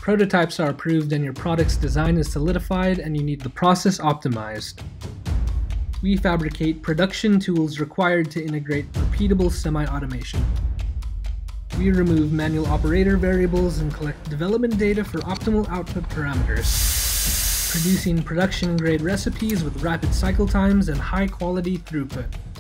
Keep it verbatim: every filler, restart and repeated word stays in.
prototypes are approved and your product's design is solidified and you need the process optimized. We fabricate production tools required to integrate repeatable semi-automation. We remove manual operator variables and collect development data for optimal output parameters, producing production-grade recipes with rapid cycle times and high-quality throughput.